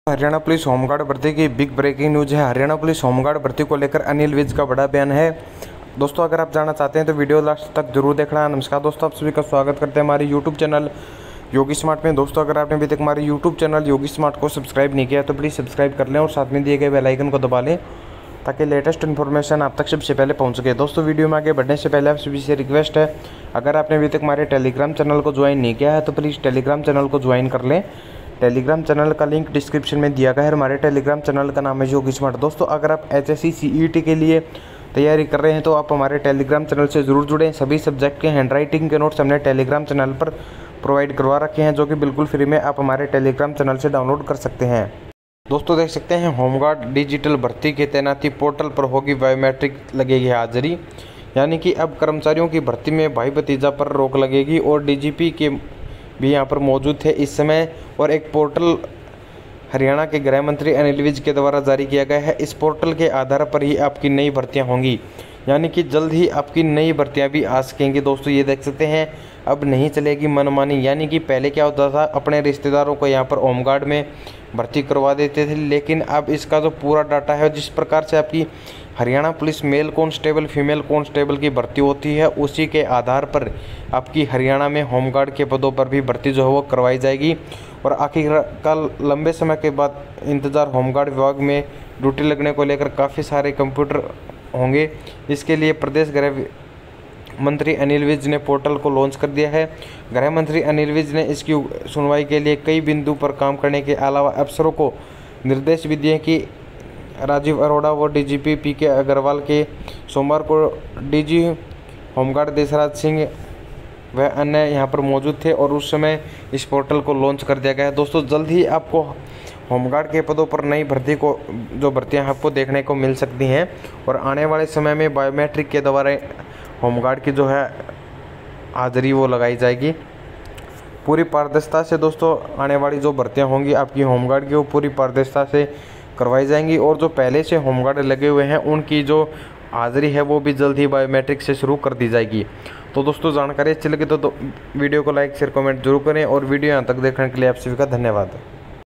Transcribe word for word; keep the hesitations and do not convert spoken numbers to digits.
Haryana police home guard भर्ती की big breaking news है। हरियाणा पुलिस होमगार्ड भर्ती को लेकर अनिल विज का बड़ा बयान है। दोस्तों अगर आप जानना चाहते हैं तो वीडियो लास्ट तक जरूर देखना। नमस्कार दोस्तों, आप सभी का स्वागत करते हैं हमारे यूट्यूब चैनल योगी स्मार्ट में। दोस्तों अगर आपने अभी तक हमारे यूट्यूब चैनल योगी स्मार्ट को सब्सक्राइब नहीं किया तो प्लीज़ सब्सक्राइब कर लें और साथ में दिए गए बेल आइकन को दबा लें ताकि लेटेस्ट इन्फॉर्मेशन आप तक सबसे पहले पहुंच सके। दोस्तों वीडियो में आगे बढ़ने से पहले आप सभी से रिक्वेस्ट है, अगर आपने अभी तक हमारे टेलीग्राम चैनल को ज्वाइन नहीं किया है तो प्लीज़ टेलीग्राम चैनल को ज्वाइन कर लें। टेलीग्राम चैनल का लिंक डिस्क्रिप्शन में दिया गया है। हमारे टेलीग्राम चैनल का नाम है योगी स्मार्ट। दोस्तों अगर आप H S C C E T के लिए तैयारी कर रहे हैं तो आप हमारे टेलीग्राम चैनल से ज़रूर जुड़ें। सभी सब्जेक्ट के हैंडराइटिंग के नोट्स हमने टेलीग्राम चैनल पर प्रोवाइड करवा रखे हैं, जो कि बिल्कुल फ्री में आप हमारे टेलीग्राम चैनल से डाउनलोड कर सकते हैं। दोस्तों देख सकते हैं, होमगार्ड डिजिटल भर्ती के तैनाती पोर्टल पर होगी बायोमेट्रिक लगेगी हाजिरी, यानी कि अब कर्मचारियों की भर्ती में भाई भतीजा पर रोक लगेगी और डी जी पी के भी यहाँ पर मौजूद थे इस समय। और एक पोर्टल हरियाणा के गृह मंत्री अनिल विज के द्वारा जारी किया गया है। इस पोर्टल के आधार पर ही आपकी नई भर्तियाँ होंगी, यानी कि जल्द ही आपकी नई भर्तियाँ भी आ सकेंगी। दोस्तों ये देख सकते हैं, अब नहीं चलेगी मनमानी, यानी कि पहले क्या होता था, अपने रिश्तेदारों को यहाँ पर होमगार्ड में भर्ती करवा देते थे, लेकिन अब इसका जो पूरा डाटा है, जिस प्रकार से आपकी Haryana police male constable female constable की भर्ती होती है, उसी के आधार पर आपकी हरियाणा में होमगार्ड के पदों पर भी भर्ती जो है वो करवाई जाएगी। और आखिरकार लंबे समय के बाद इंतज़ार होमगार्ड विभाग में ड्यूटी लगने को लेकर काफ़ी सारे कंप्यूटर होंगे। इसके लिए प्रदेश गृह मंत्री अनिल विज ने पोर्टल को लॉन्च कर दिया है। गृह मंत्री अनिल विज ने इसकी सुनवाई के लिए कई बिंदु पर काम करने के अलावा अफसरों को निर्देश भी दिए कि राजीव अरोड़ा व डी जी पी पी के अग्रवाल के सोमवार को D G home guard Deshraj Singh वह अन्य यहाँ पर मौजूद थे और उस समय इस पोर्टल को लॉन्च कर दिया गया है। दोस्तों जल्द ही आपको होमगार्ड के पदों पर नई भर्ती को जो भर्तियाँ आपको देखने को मिल सकती हैं और आने वाले समय में बायोमेट्रिक के द्वारा होमगार्ड की जो है हाजिरी वो लगाई जाएगी पूरी पारदर्शिता से। दोस्तों आने वाली जो भर्तियाँ होंगी आपकी होमगार्ड की, वो पूरी पारदर्शिता से करवाई जाएंगी और जो पहले से होमगार्ड लगे हुए हैं उनकी जो हाजिरी है वो भी जल्द ही बायोमेट्रिक से शुरू कर दी जाएगी। तो दोस्तों जानकारी अच्छी लगी तो, तो वीडियो को लाइक शेयर कमेंट जरूर करें और वीडियो यहाँ तक देखने के लिए आप सभी का धन्यवाद।